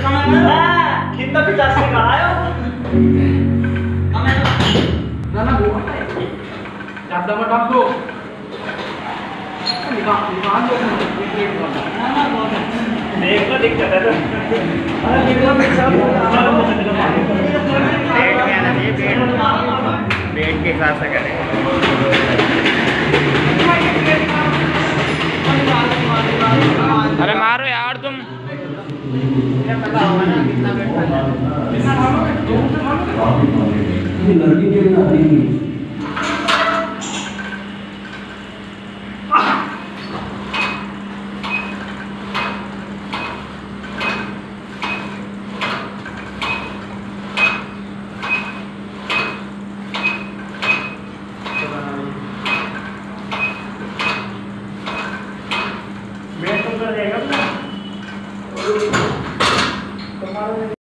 कितना 50 का आयो ना ना वो है ज्यादा मत डाल दो निकाल दो ना ना बहुत देखो दिक्कत है तो अरे देखो पेट में आना चाहिए पेट के हिसाब से करें अरे मारो यार तुम पता होगा ना कितना वेट लड़की के मैं तो कर देगा ना